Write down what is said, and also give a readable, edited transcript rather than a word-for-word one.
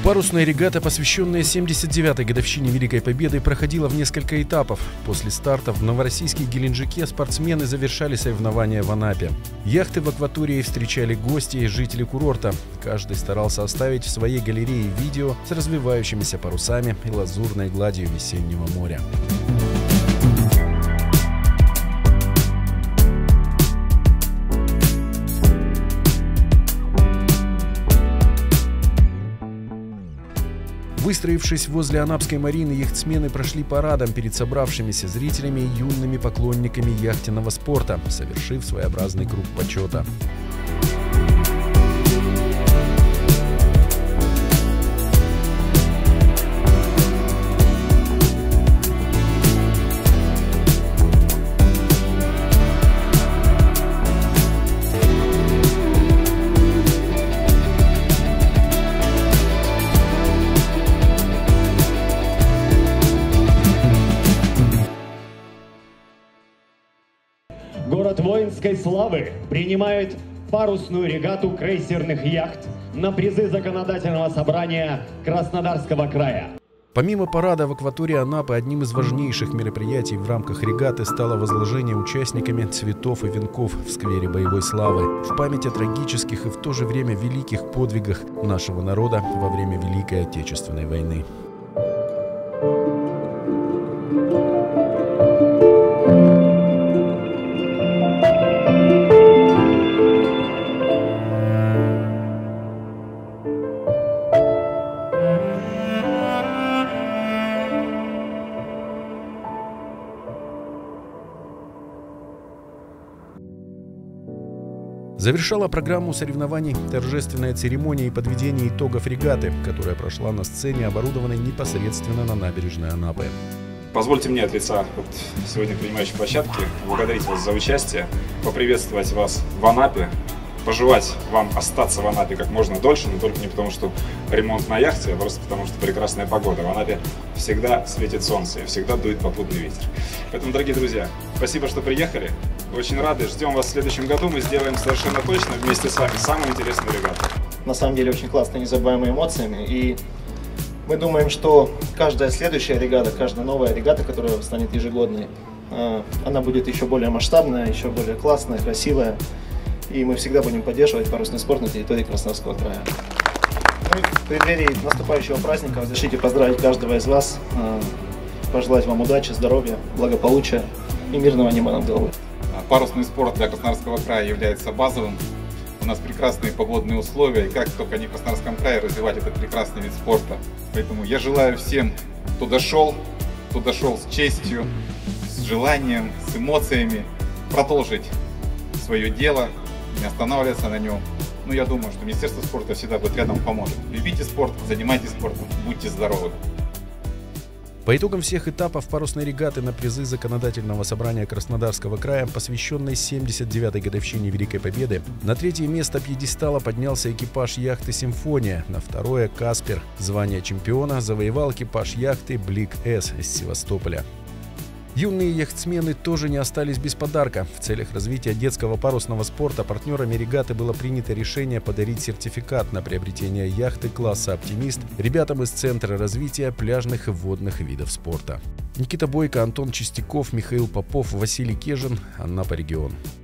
Парусная регата, посвященная 79-й годовщине Великой Победы, проходила в несколько этапов. После старта в Новороссийске и Геленджике спортсмены завершали соревнования в Анапе. Яхты в акватории встречали гости и жители курорта. Каждый старался оставить в своей галерее видео с развивающимися парусами и лазурной гладью весеннего моря. Выстроившись возле Анапской марины, яхтсмены прошли парадом перед собравшимися зрителями и юными поклонниками яхтенного спорта, совершив своеобразный круг почета. Город воинской славы принимает парусную регату крейсерных яхт на призы законодательного собрания Краснодарского края. Помимо парада в акватории Анапы, одним из важнейших мероприятий в рамках регаты стало возложение участниками цветов и венков в сквере боевой славы в память о трагических и в то же время великих подвигах нашего народа во время Великой Отечественной войны. Завершала программу соревнований торжественная церемония и подведение итогов регаты, которая прошла на сцене, оборудованной непосредственно на набережной Анапы. Позвольте мне от лица сегодня принимающей площадки поблагодарить вас за участие, поприветствовать вас в Анапе, пожелать вам остаться в Анапе как можно дольше, но только не потому, что ремонт на яхте, а просто потому, что прекрасная погода. В Анапе всегда светит солнце и всегда дует попутный ветер. Поэтому, дорогие друзья, спасибо, что приехали. Очень рады, ждем вас в следующем году. Мы сделаем совершенно точно вместе с вами самую интересную регату. На самом деле очень классные, незабываемые эмоциями. И мы думаем, что каждая следующая регата, каждая новая регата, которая станет ежегодной, она будет еще более масштабная, еще более классная, красивая. И мы всегда будем поддерживать парусный спорт на территории Краснодарского края. В преддверии наступающего праздника разрешите поздравить каждого из вас, пожелать вам удачи, здоровья, благополучия и мирного неба над головой. Парусный спорт для Краснодарского края является базовым. У нас прекрасные погодные условия, и как только не в Краснодарском крае развивать этот прекрасный вид спорта. Поэтому я желаю всем, кто дошел с честью, с желанием, с эмоциями, продолжить свое дело, не останавливаться на нем. Но я думаю, что Министерство спорта всегда будет рядом, поможет. Любите спорт, занимайтесь спортом, будьте здоровы. По итогам всех этапов парусной регаты на призы законодательного собрания Краснодарского края, посвященной 79-й годовщине Великой Победы, на третье место пьедестала поднялся экипаж яхты «Симфония», на второе – «Каспер». Звание чемпиона завоевал экипаж яхты «Блик-С» из Севастополя. Юные яхтсмены тоже не остались без подарка. В целях развития детского парусного спорта партнерами регаты было принято решение подарить сертификат на приобретение яхты класса «Оптимист» ребятам из Центра развития пляжных и водных видов спорта. Никита Бойко, Антон Чистяков, Михаил Попов, Василий Кежин, Анапа регион.